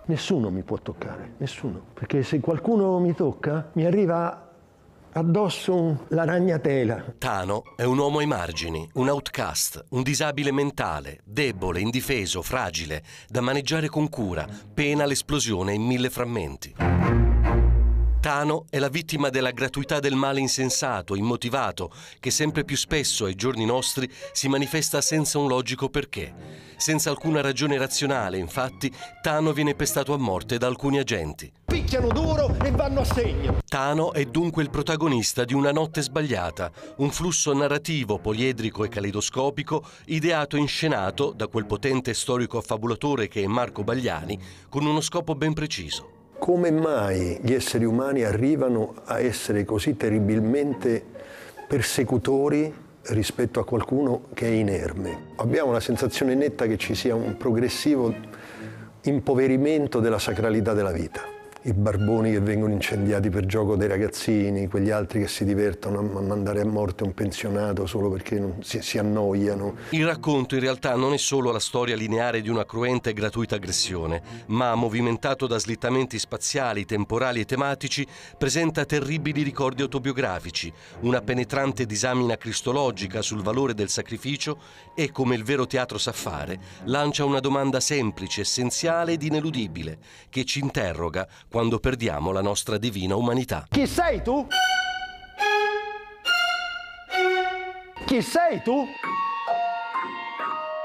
Nessuno mi può toccare, nessuno. Perché se qualcuno mi tocca, mi arriva addosso la ragnatela. Tano è un uomo ai margini, un outcast, un disabile mentale, debole, indifeso, fragile, da maneggiare con cura, pena l'esplosione in 1000 frammenti. Tano è la vittima della gratuità del male insensato, immotivato, che sempre più spesso ai giorni nostri si manifesta senza un logico perché. Senza alcuna ragione razionale, infatti, Tano viene pestato a morte da alcuni agenti. Picchiano duro e vanno a segno. Tano è dunque il protagonista di Una notte sbagliata, un flusso narrativo poliedrico e caleidoscopico ideato e inscenato da quel potente storico affabulatore che è Marco Bagliani, con uno scopo ben preciso. Come mai gli esseri umani arrivano a essere così terribilmente persecutori rispetto a qualcuno che è inerme? Abbiamo la sensazione netta che ci sia un progressivo impoverimento della sacralità della vita. I barboni che vengono incendiati per gioco dei ragazzini, quegli altri che si divertono a mandare a morte un pensionato solo perché non si annoiano. Il racconto in realtà non è solo la storia lineare di una cruenta e gratuita aggressione, ma movimentato da slittamenti spaziali, temporali e tematici, presenta terribili ricordi autobiografici, una penetrante disamina cristologica sul valore del sacrificio e, come il vero teatro sa fare, lancia una domanda semplice, essenziale ed ineludibile, che ci interroga quando perdiamo la nostra divina umanità. Chi sei tu? Chi sei tu?